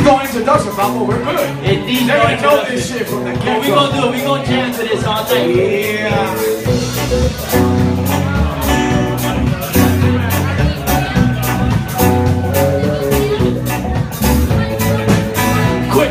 no introduction, Papa, we're good. Indeed, they already know this shit from the get-go. What we gonna do? We gonna jam to this all night. Yeah. Quick.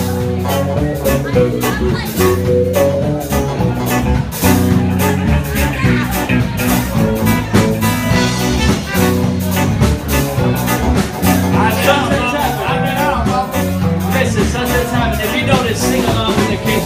Tavern. If you know this, sing along with the kids.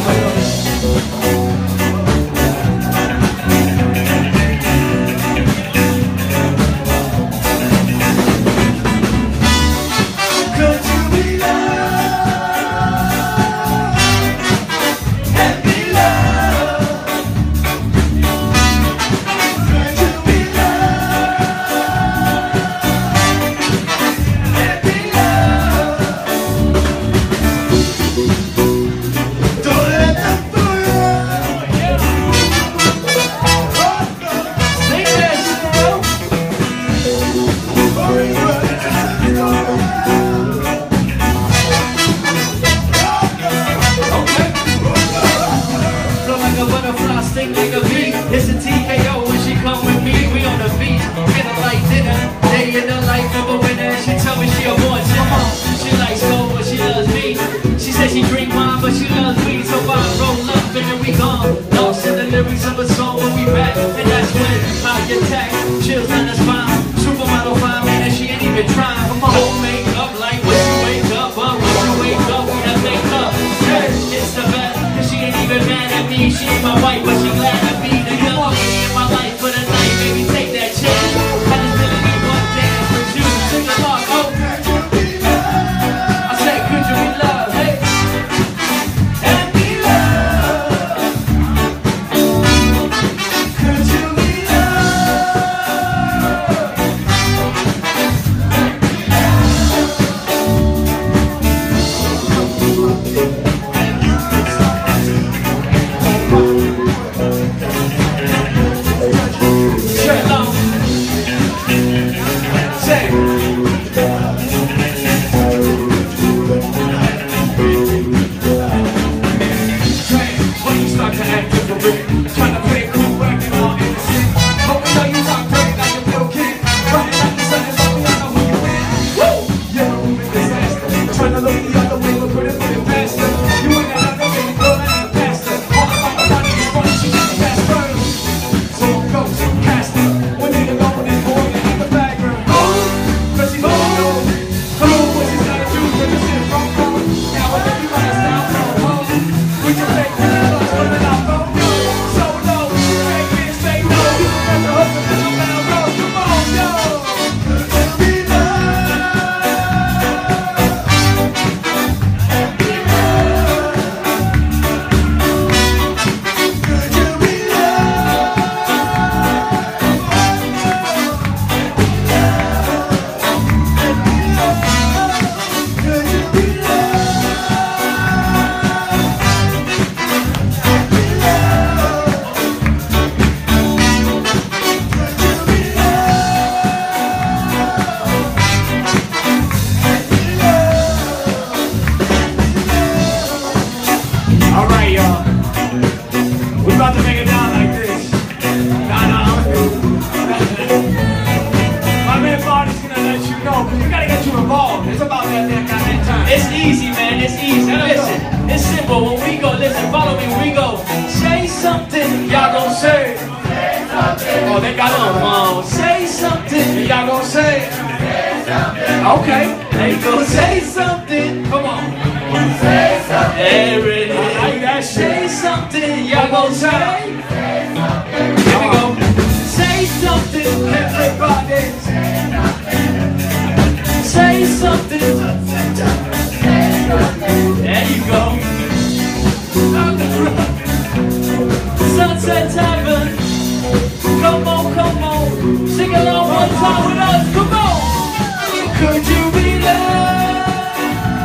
It's a TKO when she come with me. We on the beach, feeling like dinner. Day in the life of a winner. She tell me she a born sinner. She likes gold, but she loves me. She says she drink wine, but she loves weed. So I roll up and then we gone. Lost in the lyrics of a song when we back, and that's when I attack. Chills down the spine. Supermodel fine, man, and she ain't even trying. Come on, don't make up like when you wake up, but when you wake up, we done make up. Hey, it's the best, cause she ain't even mad at me. She ain't my wife, but she glad to be the young lady in my life for the night. Baby, take that chance. I just really need one dance with you. Sing along, oh. I said, could you be loved? Hey. And be loved. Could you be It's easy, man, it's easy. Listen, it's simple. When we go, listen, follow me. We go, say something, y'all gon' say. Oh, they got on. Say something, y'all gon' say. Okay, they go say something. Come on. Say something. There it is. I like that shit. Say something, y'all gon' say. Here we go. Say something, everybody. Say something. There you go. Sunset Tavern. Come on, come on. Sing along one time with us. Come on. Could you be loved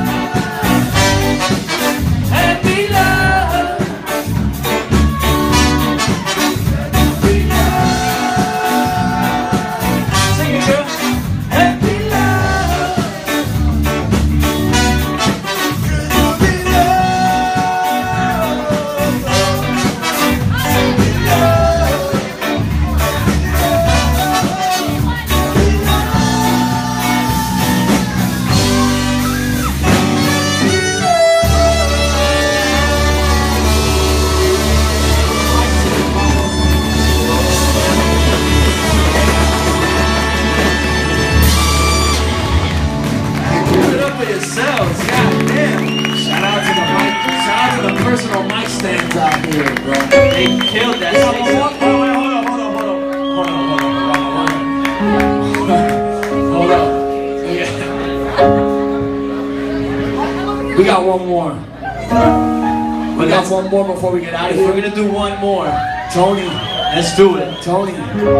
and be loved? Be loved. Sing it, girl. And be loved. up for yourselves. God damn. Shout out to the mic. Shout out to the personal mic stands out here, bro. They killed that. Hold on. We got one more. We got one more before we get out of here. We're gonna do one more. Tony. Let's do it. Tony.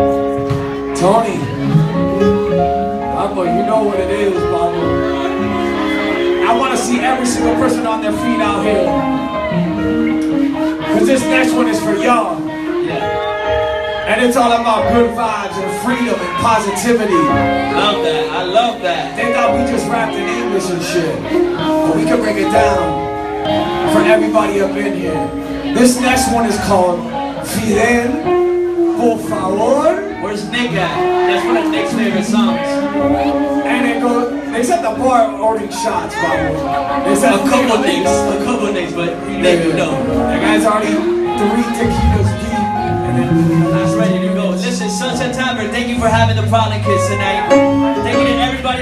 Pablo, you know what it is, Pablo. I want to see every single person on their feet out here. Because this next one is for y'all. Yeah. And it's all about good vibes and freedom and positivity. Love that. I love that. They thought we just rapped in English and shit. But we can break it down for everybody up in here. This next one is called Fidel, por favor. Where's Nick at? That's one of Nick's favorite songs. And it goes, they set the bar ordering shots, probably. They said A couple Nicks, but Nick, you know. That guy's already 3 tequilas deep. And then That's ready to go. Listen, Sunset Tavern, thank you for having the Problem Kids tonight. Thank you to everybody.